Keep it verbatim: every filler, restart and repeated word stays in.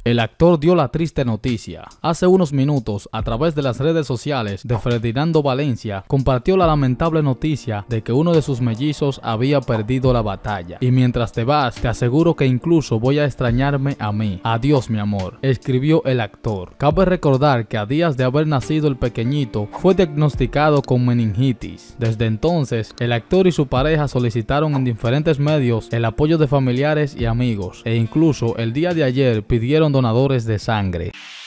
El actor dio la triste noticia. Hace unos minutos, a través de las redes sociales de Ferdinando Valencia, compartió la lamentable noticia de que uno de sus mellizos había perdido la batalla. Y mientras te vas, te aseguro que incluso voy a extrañarme a mí. Adiós, mi amor, escribió el actor. Cabe recordar que a días de haber nacido el pequeñito, fue diagnosticado con meningitis. Desde entonces, el actor y su pareja solicitaron en diferentes medios el apoyo de familiares y amigos, e incluso el día de ayer pidieron donadores de sangre.